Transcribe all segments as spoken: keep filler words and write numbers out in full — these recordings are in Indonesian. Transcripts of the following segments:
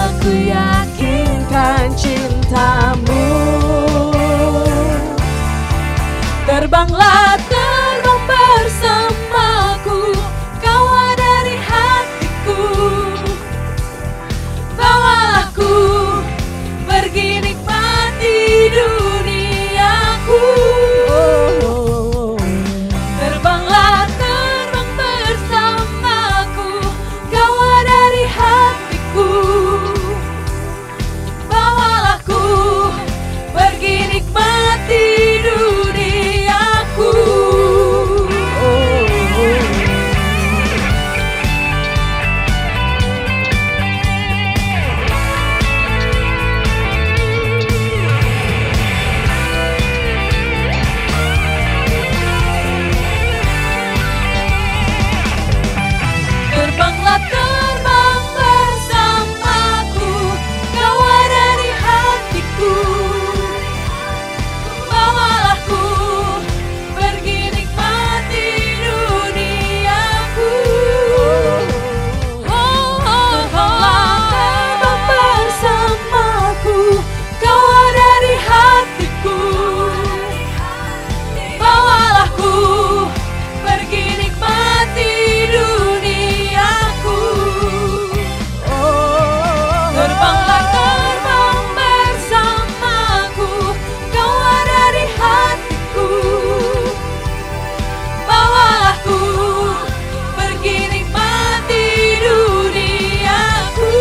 aku yakinkan cintamu. Terbanglah, terbang bersamaku, kawan dari hatiku. Bawalah ku pergi nikmati duniaku. Terbanglah, terbang bersamaku, kawan dari hatiku. Bawalah ku pergi nikmati duniaku. Terbanglah, terbang bersamaku, kawan dari hatiku. Bawalah ku pergi nikmati duniaku. Terbanglah, terbang bersamaku, kawan dari hatiku. Bawalah ku pergi nikmati duniaku. Terbanglah, terbang bersamaku, kawan dari hatiku. Bawalah ku pergi nikmati duniaku.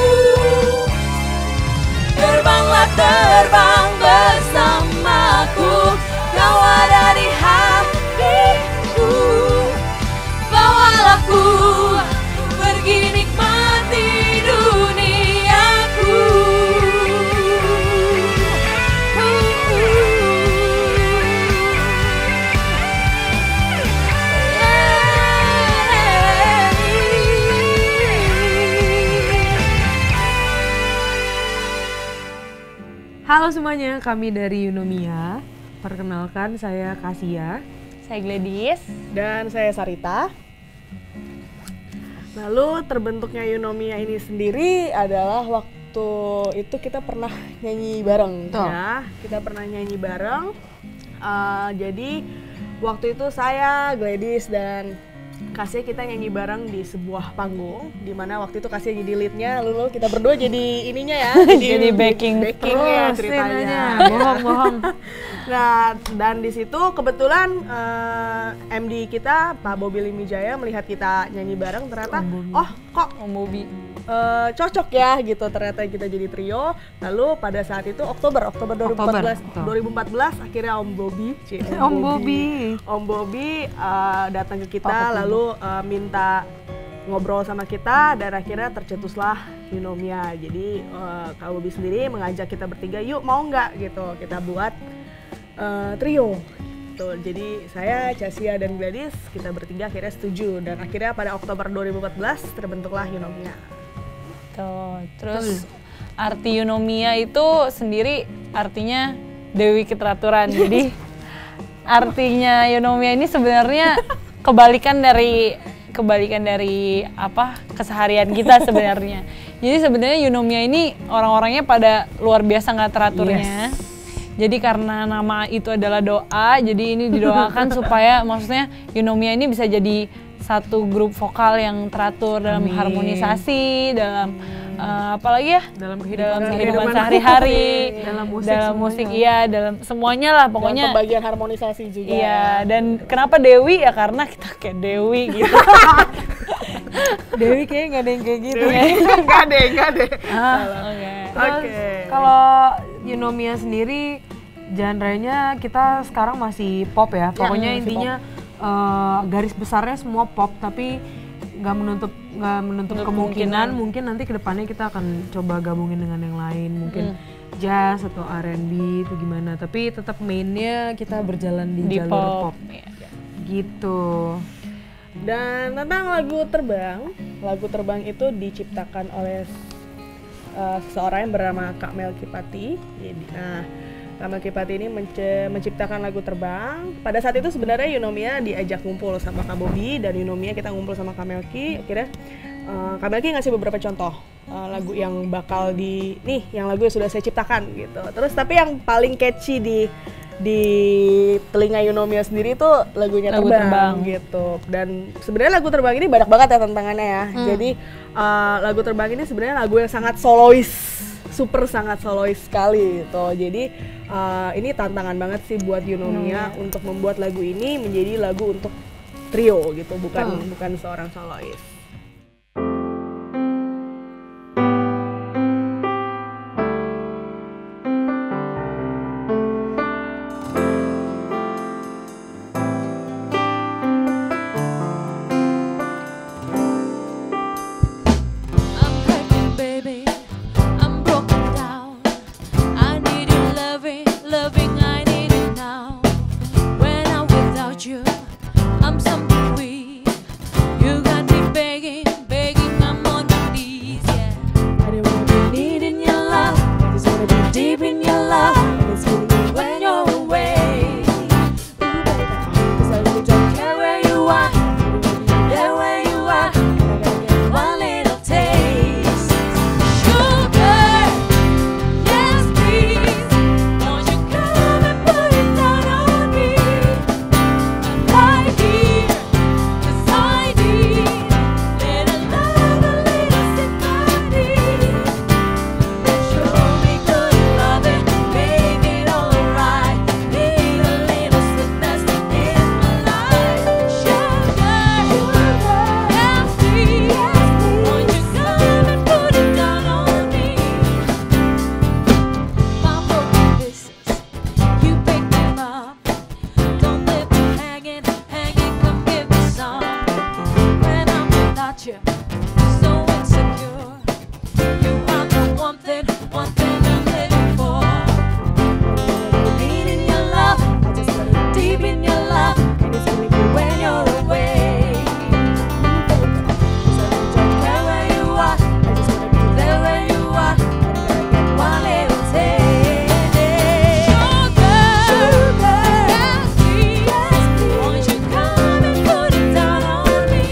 Terbanglah, terbang bersamaku, kawan dari hatiku. Bawalah ku pergi nikmati duniaku. Halo semuanya, kami dari Eunomia. Perkenalkan, saya Kasia. Saya Gladys. Dan saya Sarita. Lalu terbentuknya Eunomia ini sendiri adalah waktu itu kita pernah nyanyi bareng. Betul. Ya, kita pernah nyanyi bareng. Uh, jadi waktu itu saya, Gladys, dan Kasia kita nyanyi bareng di sebuah panggung, di mana waktu itu Kasia jadi leadnya, lalu kita berdua jadi ininya ya, Jadi backing backing ya Terus ceritanya. scenanya. Bohong-bohong. Nah, dan di situ kebetulan eh, M D kita Pak Bobi Limijaya melihat kita nyanyi bareng, ternyata oh kok Om Bobi. eh, cocok ya gitu, ternyata kita jadi trio. Lalu pada saat itu Oktober Oktober dua ribu empat belas Oktober, dua ribu empat belas akhirnya Om Bobi Cie, Om Bobi. Om Bobi eh, datang ke kita, Papa lalu eh, minta ngobrol sama kita, dan akhirnya tercetuslah Eunomia. Jadi eh, Kak Bobi sendiri mengajak kita bertiga, yuk mau nggak gitu kita buat eh, trio. Tuh, jadi saya, Casia, dan Gladys kita bertiga akhirnya setuju, dan akhirnya pada Oktober dua ribu empat belas terbentuklah Eunomia. Tuh, terus arti Eunomia itu sendiri artinya Dewi Keteraturan. Jadi artinya Eunomia ini sebenarnya kebalikan dari kebalikan dari apa keseharian kita sebenarnya. Jadi sebenarnya Eunomia ini orang-orangnya pada luar biasa nggak teraturnya. Jadi karena nama itu adalah doa, jadi ini didoakan supaya maksudnya Eunomia ini bisa jadi satu grup vokal yang teratur dalam Amin. harmonisasi, dalam uh, apalagi ya, Dalam kehidupan, dalam kehidupan kehidupan sehari-hari, dalam musik, dalam semuanya. musik iya, dalam semuanya lah Dan pokoknya. pembagian harmonisasi juga. Iya, dan kenapa Dewi ya karena kita kayak Dewi gitu. Dewi kayaknya nggak ada yang kayak gitu. Enggak deh, enggak deh. Ah, oke. Terus Oke. kalau Eunomia sendiri, genre-nya kita sekarang masih pop ya. Pokoknya masih intinya eh, garis besarnya semua pop, tapi nggak menutup nggak menutup Menutup kemungkinan kemungkinan. mungkin nanti kedepannya kita akan coba gabungin dengan yang lain, mungkin Hmm. jazz atau R and B itu gimana. Tapi tetap mainnya kita berjalan di, Di jalur pop. pop. Iya. Gitu. Dan tentang lagu terbang, lagu terbang itu diciptakan oleh uh, seseorang yang bernama Kak Melki Pati. Jadi, nah, Kak Melki Pati ini mence- menciptakan lagu terbang. Pada saat itu sebenarnya Eunomia diajak ngumpul sama Kak Bobi, dan Eunomia kita ngumpul sama Kak Melki. Akhirnya uh, Kak Melki ngasih beberapa contoh uh, lagu yang bakal di nih, yang lagu yang sudah saya ciptakan gitu. Terus tapi yang paling catchy di di telinga Eunomia sendiri itu lagunya Lagu terbang, Terbang. gitu. Dan sebenarnya lagu Terbang ini banyak banget ya tantangannya ya. Hmm. Jadi uh, lagu Terbang ini sebenarnya lagu yang sangat solois, super sangat solois sekali gitu. Jadi uh, ini tantangan banget sih buat Eunomia Hmm. untuk membuat lagu ini menjadi lagu untuk trio gitu, bukan Hmm. bukan seorang solois. I'm hurting, baby. I'm broken down. I need your loving, loving. I need it now. When I'm without you, I'm something weak. You got me begging, begging. I'm on my knees. Yeah. I don't wanna be needing your love. I just wanna be deep in your love. And it's feeling me when you're away. Ooh, baby. 'Cause I really don't care where you are. There where you are. And I gotta get one little taste. Sugar, yes please. Won't you come and put it down on me? I'm right here, 'cause I need little love, a little sympathy. Show me good loving, make it alright. Need a little sweetness in my life. Sugar, yes please. Won't you come and put it down on me? My broken pieces, you pick them up. Don't leave me hanging, hanging. Come give me some. When I'm without you, so insecure. You are the one thing, one thing I'm living for. Needing your love, I just got it deep in your love, and it's feeling me when you're away. So I don't care where you are, I just wanna be there where you are, and I gotta get one little taste. Sugar, yes please, won't you come and put it down on me?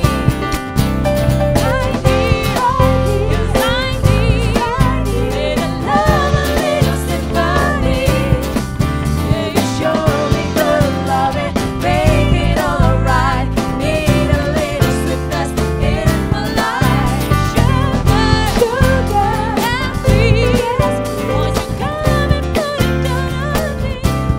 I need, 'cause I need little love, a little sympathy. Yeah, you show me good loving, make it alright. Need a little sweetness in my life. Sugar, yes please, won't you come and put it down on me?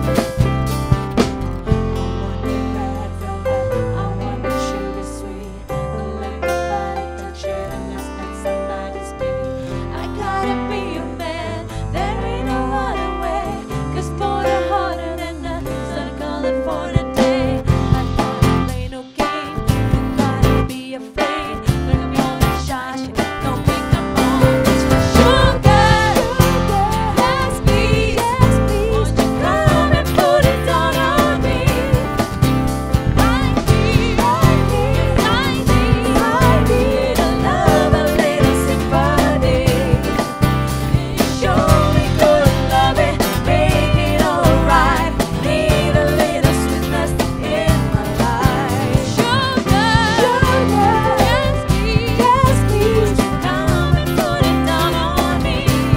I want the sugar sweet, the liquor body touch it, and that's not somebody's beat. I gotta be your man, there ain't no other way. 'Cause for the harder than nothing's gonna call it for the day. I gotta play no game, you gotta be afraid. Look me on the shot, no makeup on, it's the sugar. Yes please, won't you come and put it down on me? Right here, 'cause I need little love, a little sympathy. Show me good loving, make it alright. Need a little sweetness in my life. Sugar, yes please, yes please, won't you come and put it down on me?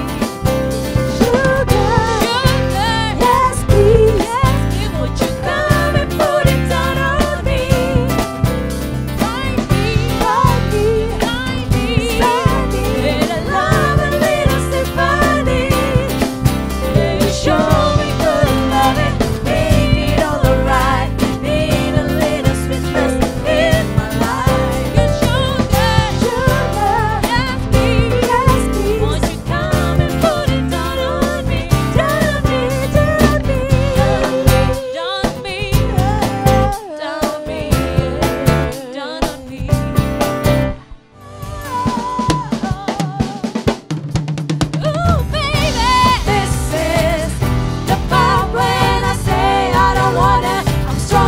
Sugar, yes please, yes please, won't you come and put it down on me? Right here, right here, I need little love, a little sympathy. Yeah, you show me good loving, make it all alright. Need a little sweetness in my life. You sugar, sugar, yes please, yes please, won't you come and put it down on me? Down on me, down on me, down on me, down on me, down on me. Ooh, baby, this is the part when I say I don't wanna. I'm strong.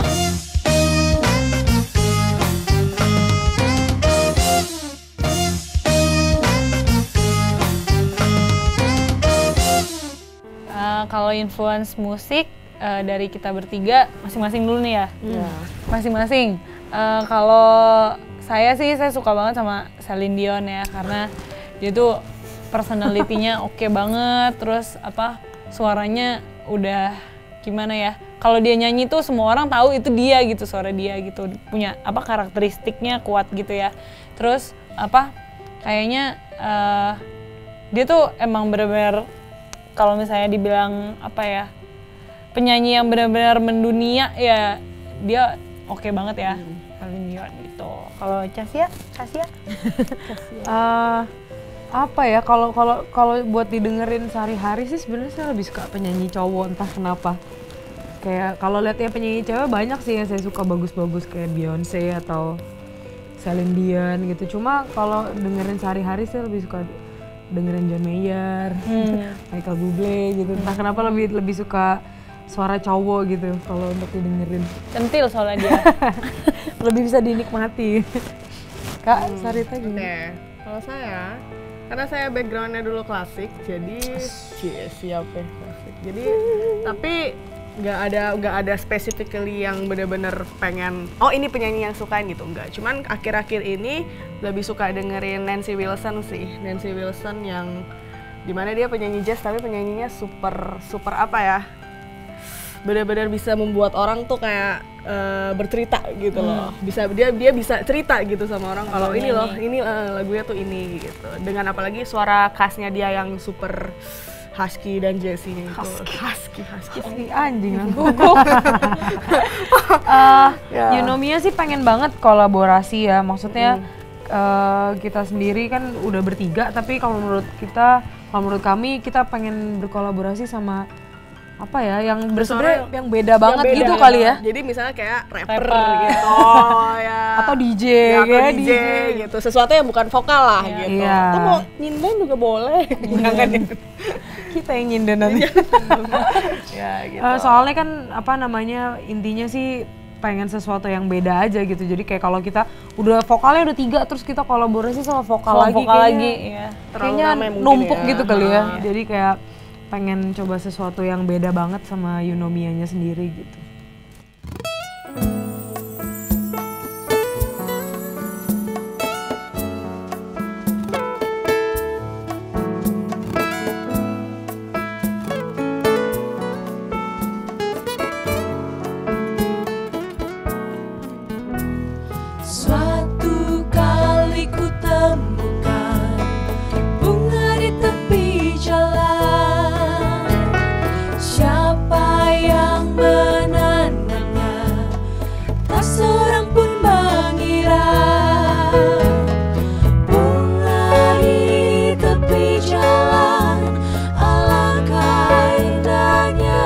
Eh, kalau influence musik eh, dari kita bertiga masing-masing dulu nih ya. Masing-masing. Eh, kalau saya sih saya suka banget sama Celine Dion ya, karena dia tuh personality-nya oke banget, terus apa suaranya udah gimana ya, kalau dia nyanyi tuh semua orang tahu itu dia gitu, suara dia gitu, punya apa karakteristiknya kuat gitu ya. Terus apa kayaknya uh, dia tuh emang benar-benar kalau misalnya dibilang apa ya penyanyi yang benar-benar mendunia ya, dia oke banget ya. Celine Dion gitu. Kalau Cassia, Cassia? Eh, apa ya, kalau kalau kalau buat didengerin sehari-hari sih sebenarnya saya lebih suka penyanyi cowok, entah kenapa. Kayak kalau lihat ya penyanyi cewek banyak sih yang saya suka bagus-bagus kayak Beyonce atau Celine Dion gitu. Cuma kalau dengerin sehari-hari saya lebih suka dengerin John Mayer, hmm. Michael Bublé gitu. Entah kenapa lebih lebih suka suara cowok gitu kalau untuk didengerin. Centil soalnya dia. Lebih bisa dinikmati. Kak, hmm. Sarita gimana? Oke, kalau saya, karena saya backgroundnya dulu klasik, jadi cie, siap ya klasik. Jadi, tapi nggak ada nggak ada specifically yang bener-bener pengen, oh ini penyanyi yang sukain gitu, enggak. Cuman akhir-akhir ini lebih suka dengerin Nancy Wilson sih, Nancy Wilson yang dimana dia penyanyi jazz tapi penyanyinya super super apa ya? Benar-benar bisa membuat orang tuh kayak uh, bercerita gitu loh. Hmm. Bisa dia dia bisa cerita gitu sama orang kalau ini loh, ini uh, lagunya tuh ini gitu. Dengan apalagi suara khasnya dia yang super husky dan jazzy-nya itu. Husky, husky, husky, husky anjing lah. uh, Ya. Eunomia sih pengen banget kolaborasi ya. Maksudnya hmm. uh, kita sendiri kan udah bertiga, tapi kalau menurut kita, kalau menurut kami kita pengen berkolaborasi sama apa ya yang sebenarnya yang beda banget beda, gitu ya. kali ya. Jadi misalnya kayak rapper, Rapper. gitu ya. Atau D J Ya, atau kayak D J, gitu. Sesuatu yang bukan vokal lah Iya. gitu. Iya. Atau mau nyinden juga boleh. Jangan Kita yang nyinden nanti. ya gitu. Uh, soalnya kan apa namanya intinya sih pengen sesuatu yang beda aja gitu. Jadi kayak kalau kita udah vokalnya udah tiga terus kita kolaborasi sama vokal Sama lagi vokal kayaknya, lagi, iya. kayaknya Terlalu ramai mungkin numpuk ya. gitu kali ya. Ah. Jadi kayak pengen coba sesuatu yang beda banget sama Eunomianya sendiri gitu. Suatu kali ku temukan bunga di tepi jalan. Siapa yang menanamnya? Tak seorang pun mengira. Bunga di tepi jalan, alangkah indahnya.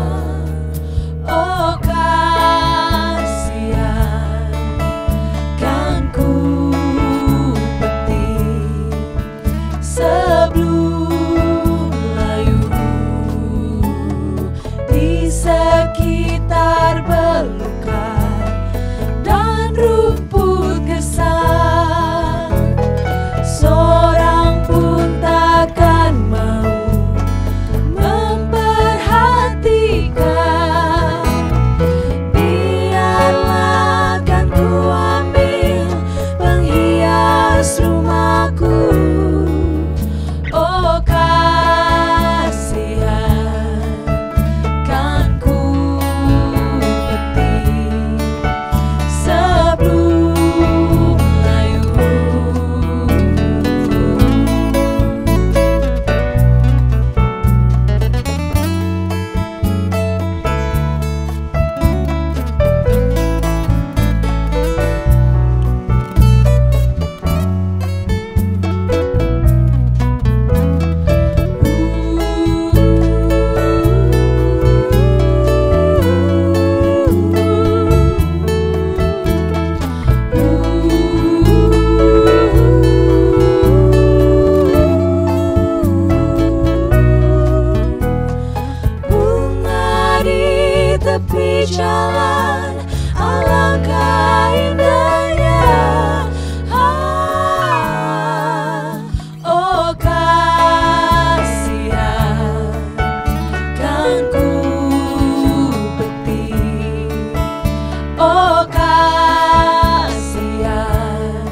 Oh kasihan, kan ku petik sebelum layu di sekitar belukar dan rumput gersang. Seorang pun takkan mau memperhatikan. Biarlah kan ku ambil penghias rumahku. Oh kasihan, kan ku petik sebelum layu. Bunga di tepi jalan, alangkah indahnya. Ah, oh kasihan, kan ku petik. Oh kasihan,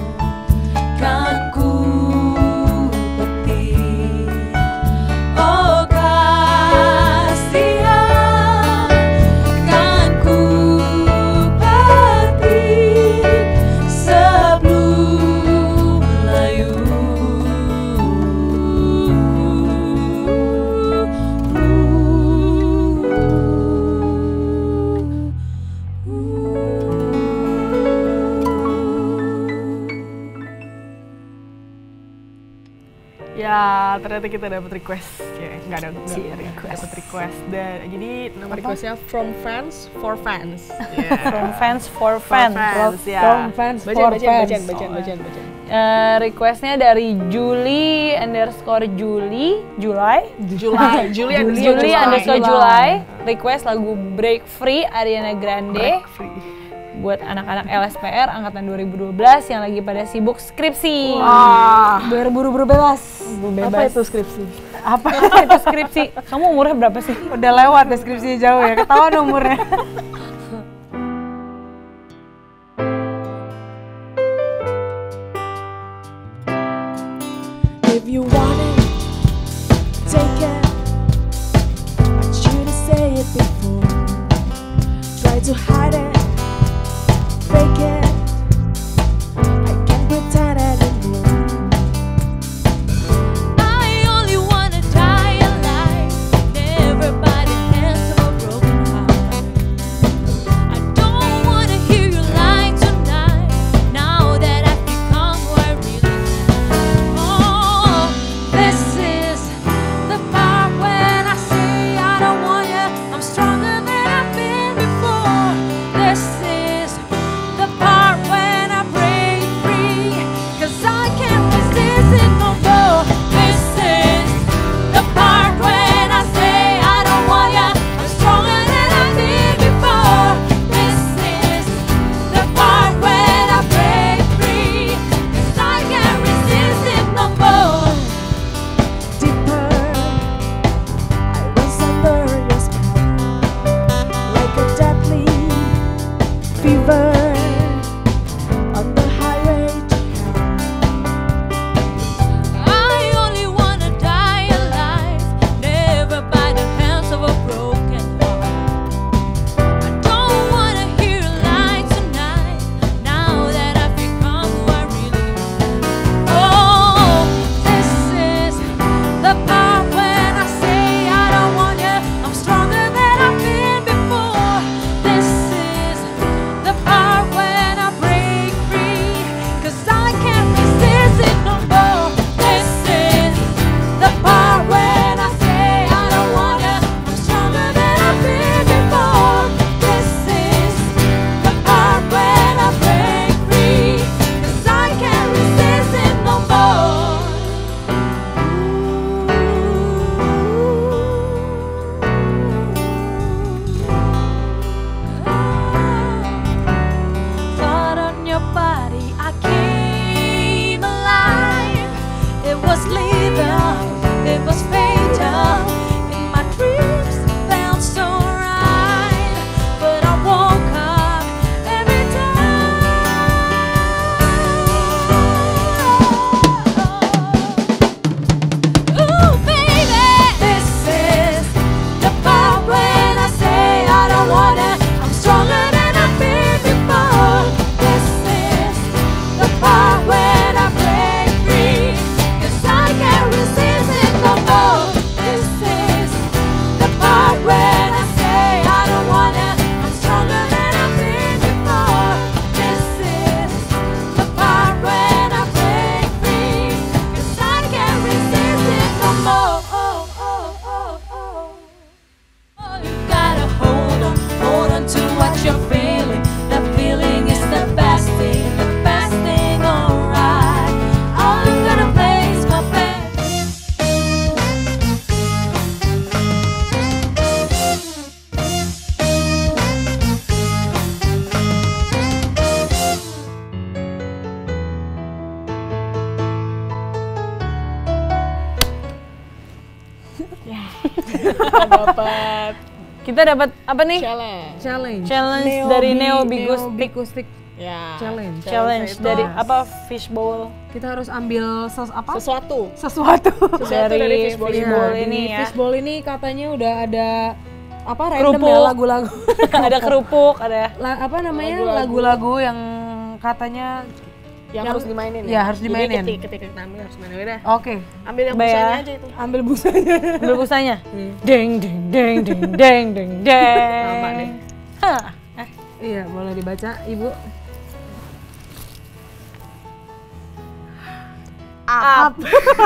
Ya, ternyata kita dapat request. Ya, nggak ada sih request. Dapat request. Dan jadi nama requestnya From Fans for Fans. Yeah. From fans for For fans. fans, ya. From fans Bacaan, for bacaan, fans. bacaan, bacaan, bacaan, bacaan. Eh, requestnya dari Julie underscore Julie, Julai, July, Julie underscore Julie July. underscore Julai, request lagu Break Free Ariana Grande Break Free. buat anak-anak L S P R angkatan dua ribu dua belas yang lagi pada sibuk skripsi. Wah, Berburu-buru bebas. Bebas. apa itu skripsi? Apa itu skripsi? Kamu umurnya berapa sih? Udah lewat deskripsinya jauh ya, ketahuan umurnya. If you want it, take it. I should have said it before. Try to hide it, fake it. I can't pretend anymore. I only wanna die alive, never by the hands of a broken heart. I don't wanna hear you lie tonight. Now that I've become who I really am. Oh, this is the part when I say I don't want you. I'm stronger than I've been before. This is the part when I break free, 'cause I can't resist it no more. This is the part when I say I don't want you. I'm stronger than I did before. This is the part when I break free, 'cause I can't resist it no more. Deeper, I was under your spell, like a deadly fever on the highway to hell. I only wanna die alive, never by the hands of a broken heart. I don't wanna hear a lie tonight, now that I've become who I really am. Oh, this is the part when I say I don't want you. I'm stronger than I've been before. This is the part when I break free, 'cause I can't resist it no more. This is the part when I say I don't want you. I'm stronger than I've been before. This is the part when I break free, 'cause I can't resist it no more. Thought on your body, I came alive. It was lethal, it was fatal. In my dreams, it felt so right, but I woke up every time. Ooh, baby, this is the part when I say I don't wanna. I'm stronger than I've been before. This is the part when I break free, 'cause I can't resist it no more. This is the part when I say I don't wanna. I'm stronger than I've been before. This is the part when I break free, 'cause I can't resist it no more. Oh, oh, oh, oh. Oh, you gotta hold on, hold on to what you're feeling. The feeling is the best thing, the best thing, alright. All I'm gonna play is my best. Dapat Kita dapat apa nih? challenge. Challenge. Challenge Neo dari Bi- Neo Neo Bigustik. Bigustik Ya. challenge. Challenge itu dari apa? Fishbowl. Kita harus ambil ses apa? sesuatu. Sesuatu. Sesuatu Dari dari fishbowl ini. fishbowl Iya, ini di ya. Fishbowl ini katanya udah ada apa random Kerupuk. ya lagu-lagu. Ada kerupuk, ada La- apa namanya Lagu-lagu. lagu-lagu yang katanya Yang, Yang- harus dimainin ya, harus dimainin. Jadi ketika, ketika kita ambil harus mainin. Udah, oke. ambil yang Mbak ya. busanya aja itu. Ambil busanya. ambil busanya. Deng deng deng deng deng deng deng. Sama deh. Hah. Eh, Iya, boleh dibaca, Ibu. Up.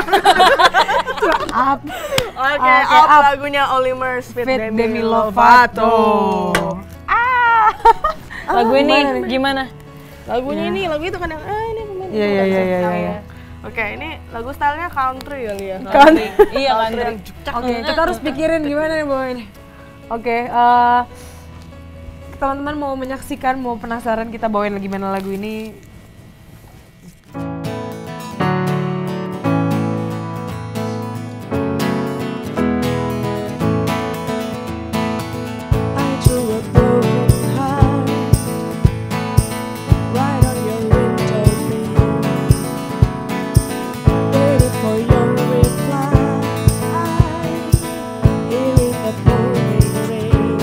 Up. Oke, Oke, Up Up. lagunya Olimar Fit Fit Demi, Demi Lovato. Lovato. Ah. Lagu ini gimana nih? gimana? Lagunya ini, lagu itu kan yang ah ini pemain. Iya iya iya iya. iya. Oke, ini lagu stylenya country kali ya. Country. Iya country. yang cukcak. Oke, kita harus pikirin gimana nih Boy ini. Oke, eh, teman-teman mau menyaksikan, mau penasaran kita bawain gimana lagu ini? I drew a broken heart right on your window pane, waiting for your reply. Hearing the pouring rain,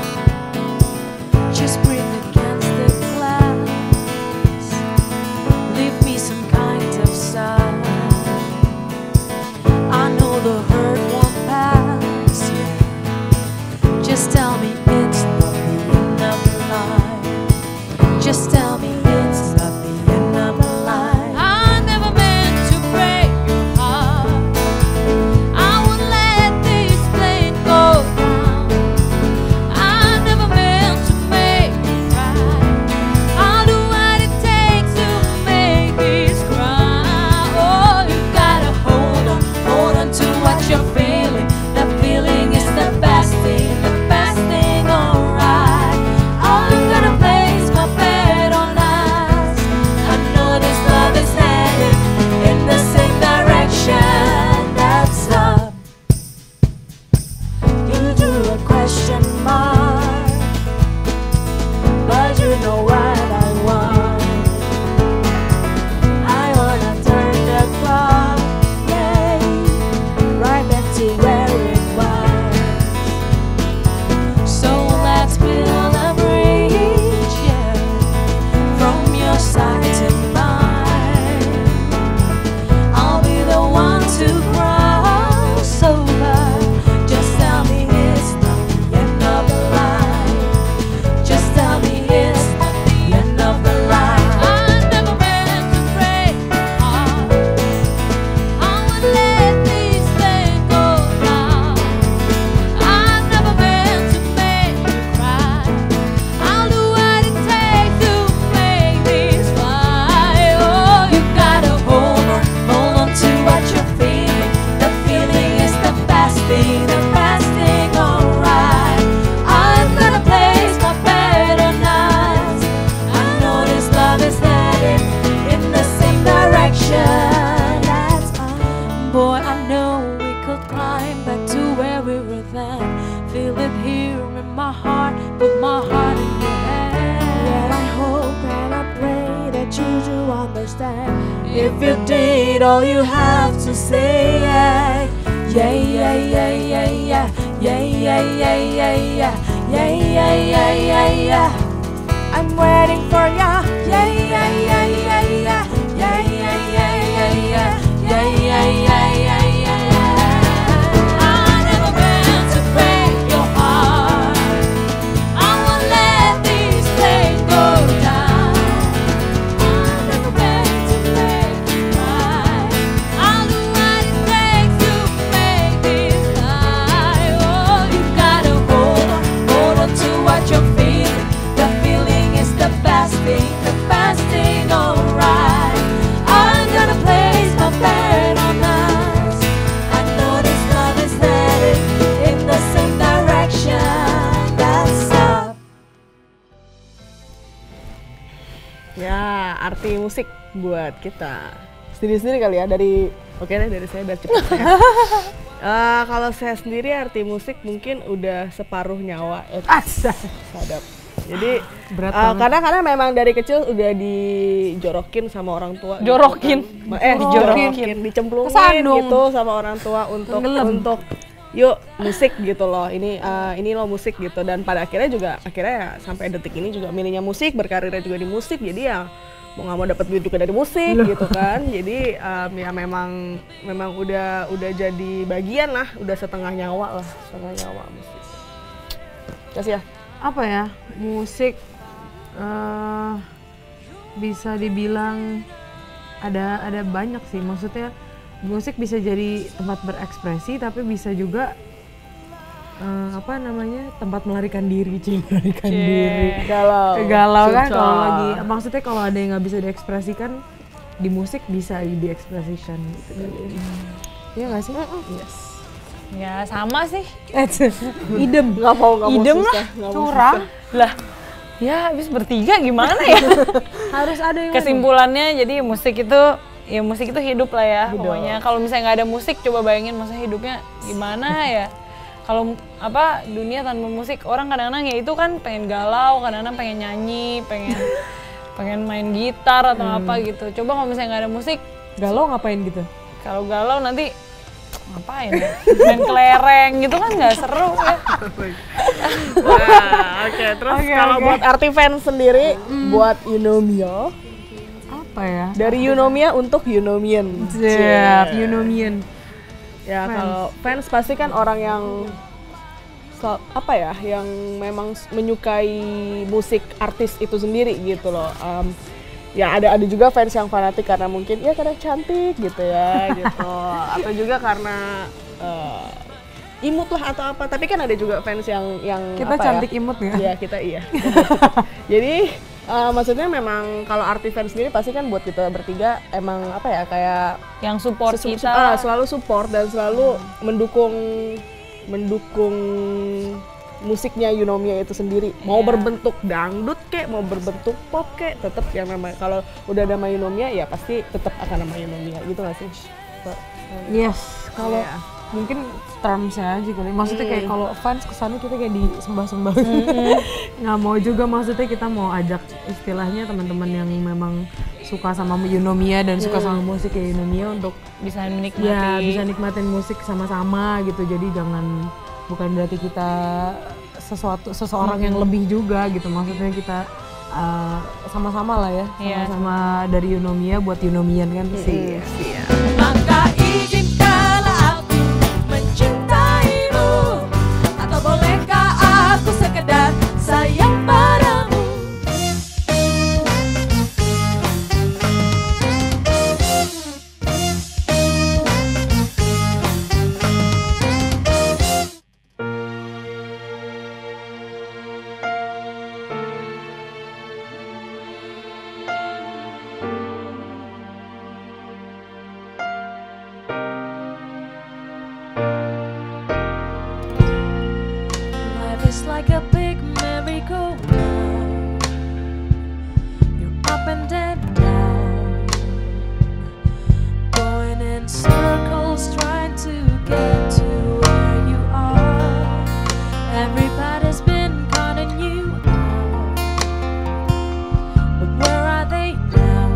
just breathe against the glass. Leave me some kind of sign. I know the hurt won't pass. Yeah. Just tell me it's not the end of the line. Just tell me it's not the end of the line. I never meant to break your heart. I won't let this plane go down. I never meant to make you cry. I'll do what it takes to make this cry. Oh, you gotta hold on, hold on to what you're feeling. The feeling is the best thing, the best thing, alright. I'm gonna place my bet on us. I know this love is headed in the same direction. That's up. You drew a question mark, but you know what I want. I wanna turn the clock, yeah, right back to where it was. So let's build a bridge, yeah, from your side to mine. I'll be the one to cross over. Just tell me it's not the end of the line. Just tell me it's not the end of the line. I never meant to break your heart. I would let this thing go down. I never meant to make you cry. I'll do what it takes to make this fly. Oh, you gotta hold on, hold on to what you're feeling. The feeling is the best thing, the best thing, alright. I'm gonna place my bet on us. I know this love is headed in the same direction. That's fine. Boy, I know we could climb back to where we were then. Feel it here in my heart, put my heart in your hand. Well, I hope and I pray that you do understand. If you did, all you have to say, yeah, yeah, yeah, yeah, yeah, yeah, yeah, yeah, yeah, yeah, yeah, yeah, yeah, yeah, yeah, yeah. I'm waiting for ya. Yeah, yeah, yeah, yeah, yeah, yeah, yeah, yeah, yeah, yeah, yeah, yeah, yeah, yeah, yeah. I never meant to break your heart. I won't let this thing go down. I never meant to make you cry. I'll do what it takes to make this fly. Oh, you gotta hold on, hold on to what you're feeling. The feeling is the best thing, the best thing, alright. I'm gonna place my bet on us. I know this love is headed in the same direction. That's up. Ya, arti musik buat kita. Sendiri-sendiri kali ya dari oke deh dari saya biar cepat ya. Eh, kalau saya sendiri arti musik mungkin udah separuh nyawa. Eh, sadap. Jadi Berat eh, banget. karena karena memang dari kecil udah dijorokin sama orang tua. gitu Jorokin. kan. Eh, Dijorokin. dijorokin, dicemplungin Kesandung. gitu sama orang tua untuk Tenggelam. untuk yuk musik gitu loh. Ini eh, ini lo musik gitu dan pada akhirnya juga akhirnya ya sampai detik ini juga milihnya musik, berkarirnya juga di musik. Jadi ya mau nggak mau dapat duit juga dari musik gitu kan. Jadi em, ya memang memang udah udah jadi bagian lah, udah setengah nyawa lah, setengah nyawa musik. Kasih ya. Apa ya, musik eh bisa dibilang ada ada banyak sih, maksudnya musik bisa jadi tempat berekspresi tapi bisa juga eh, apa namanya tempat melarikan diri, Ci, melarikan Cie. diri. Galau. Galau kan Susah. kalau lagi, maksudnya kalau ada yang nggak bisa diekspresikan di musik bisa diekspresikan gitu. Iya nggak sih? Yes. Ya sama sih. Idem. Nggak mau, nggak mau Idem susah. lah, nggak mau curang. Lah, ya habis bertiga gimana ya? Harus ada yang Kesimpulannya jadi musik itu ya musik itu hidup lah ya. Hidup. Pokoknya kalau misalnya nggak ada musik, coba bayangin masa hidupnya gimana ya. Kalau apa dunia tanpa musik, orang kadang-kadang ya itu kan pengen galau, kadang-kadang pengen nyanyi, pengen pengen main gitar atau apa gitu. Coba kalau misalnya nggak ada musik, galau ngapain gitu? kalau galau nanti ngapain ya? Main kelereng gitu kan nggak seru ya. Nah, oke, terus Oke, kalau oke. buat arti fans sendiri, buat Eunomia, Apa ya? dari Eunomia untuk Eunomian. Siap, Eunomian. Ya, Fans. kalau fans pasti kan orang yang sel- apa ya, yang memang s- menyukai musik artis itu sendiri gitu loh. Em, ya ada ada juga fans yang fanatik karena mungkin ya karena cantik gitu ya gitu, atau juga karena eh, imut lah atau apa. Tapi kan ada juga fans yang yang Kita apa cantik ya? imut ya? Iya, kita iya. Jadi eh, maksudnya memang kalau arti fans sendiri pasti kan buat kita bertiga emang apa ya, kayak Yang support Sesu- kita. ah, selalu support dan selalu mendukung mendukung musiknya Eunomia itu sendiri. Mau Iya. berbentuk dangdut kek, mau berbentuk pop kek, tetap yang namanya kalau udah ada nama Eunomia ya pasti tetap akan nama Eunomia gitu nggak sih? Yes, kalau Iya. mungkin termsnya aja kali. Maksudnya kayak Hmm. kalau fans kesana kita kayak disembah-sembah. Nggak mau juga, maksudnya kita mau ajak istilahnya teman-teman yang memang suka sama Eunomia dan suka sama musik kayak Eunomia untuk Bisa menikmati. ya bisa nikmatin musik sama-sama gitu. Jadi jangan, bukan berarti kita sesuatu seseorang yang lebih juga gitu. Maksudnya kita uh, sama-sama lah ya, Iya. sama-sama dari Eunomia buat Eunomian kan sih. Maka izinkanlah aku mencintaimu, atau bolehkah aku sekedar sayang padamu? Life is like a big merry-go-round. You're up and then down, going in circles, trying to get to where you are. Everybody's been calling you out, but where are they now?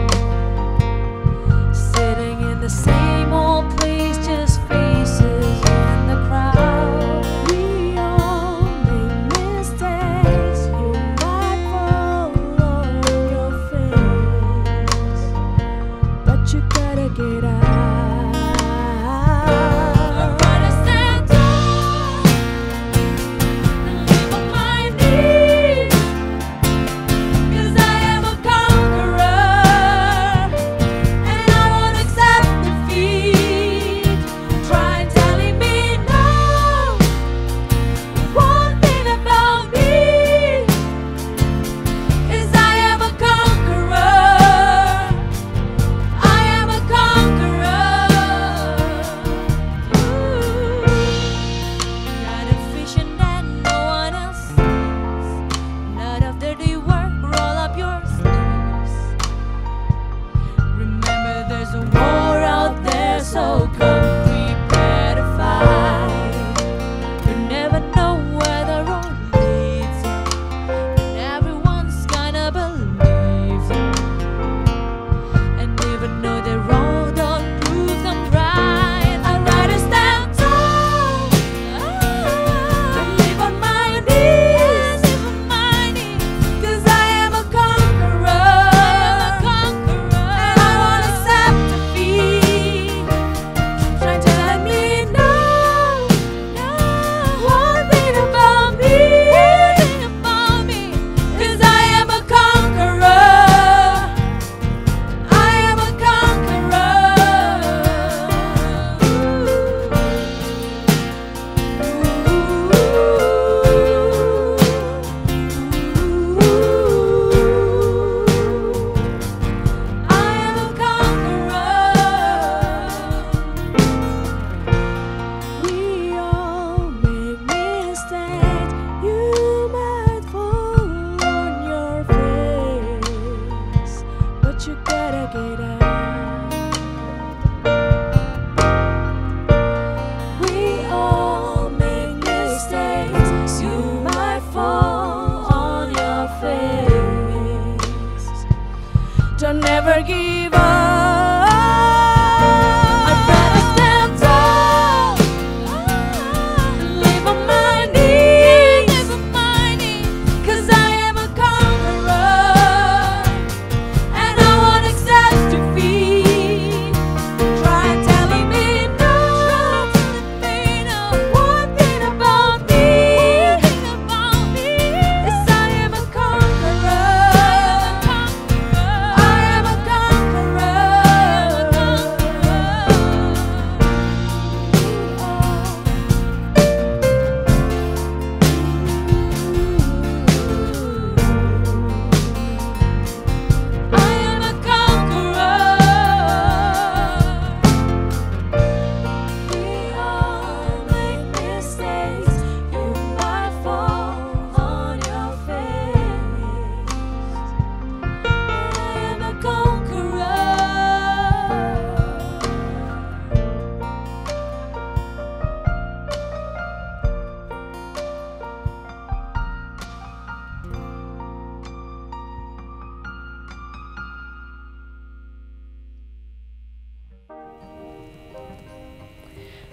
Sitting in the same old place, just faces in the crowd. We all make mistakes. You might fall on your face.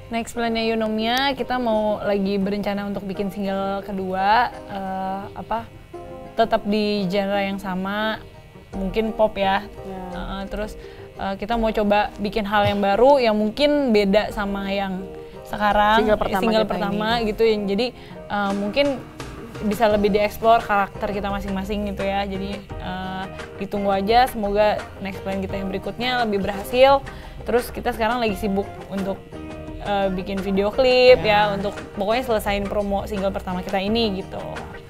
next plan-nya Eunomia, kita mau lagi berencana untuk bikin single kedua, uh, apa tetap di genre yang sama, mungkin pop ya. Ya. Uh, terus uh, kita mau coba bikin hal yang baru yang mungkin beda sama yang sekarang, Single pertama single kita pertama gitu. Yang jadi uh, mungkin bisa lebih dieksplor karakter kita masing-masing gitu ya. Jadi uh, ditunggu aja, semoga next plan kita yang berikutnya lebih berhasil. Terus kita sekarang lagi sibuk untuk Uh, bikin video klip ya. ya untuk pokoknya selesain promo single pertama kita ini gitu.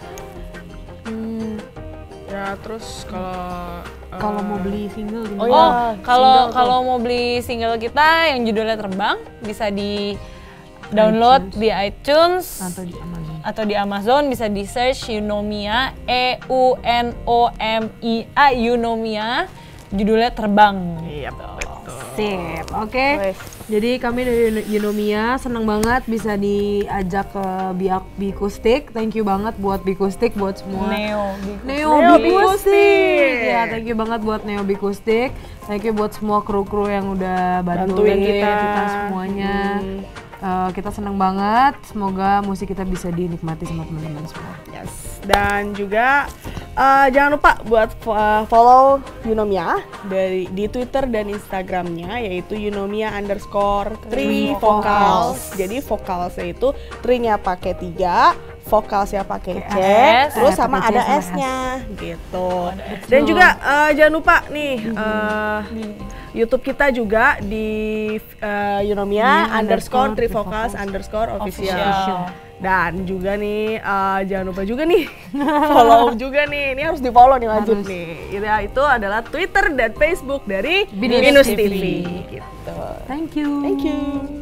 Hmm. Ya terus kalau uh, Kalau mau beli single gimana? Oh, iya. Oh, kalau single kalau mau beli single kita yang judulnya Terbang bisa di download iTunes. di iTunes Atau di Amazon. atau di Amazon, bisa di search Eunomia, E U N O M I A, Eunomia, judulnya Terbang. Iya betul. Sip, oke. Wes. Jadi kami dari Eunomia senang banget bisa diajak ke Biak Bikustik. Thank you banget buat Bikustik, buat semua. Neo. Neo, Neo Bikustik. Bikustik. Ya, thank you banget buat Neo Bikustik. Thank you buat semua kru-kru yang udah bantuin Bantuin kita. kita semuanya. Hmm. Uh, kita senang banget. Semoga musik kita bisa dinikmati sama teman-teman semua. Yes. Dan juga uh, jangan lupa buat uh, follow Eunomia dari di Twitter dan Instagramnya, yaitu Eunomia underscore three vocals. Jadi vocalsnya itu three-nya pakai tiga, vocalsnya pakai C, S, terus eh, sama pakai C ada sama S-nya gitu. S. Dan juga uh, jangan lupa nih uh, YouTube kita juga di uh, Eunomia Iya, underscore three underscore vocals Vocals. underscore official. Official. Dan juga nih, uh, jangan lupa juga nih, follow juga nih, ini harus di follow nih wajib Harus. nih. Ya, itu adalah Twitter dan Facebook dari Binus Binus T T V. V. Gitu. Thank you. Thank you.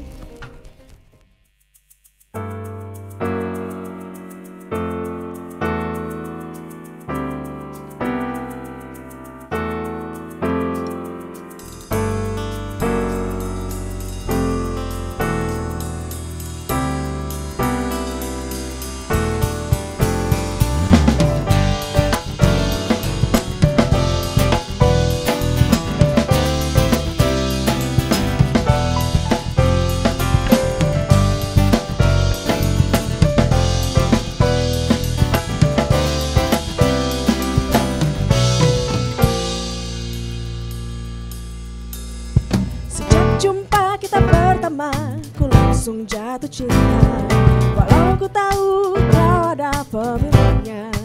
Sejak jumpa kita pertama, ku langsung jatuh cinta. Walau ku tahu kau ada pemiliknya,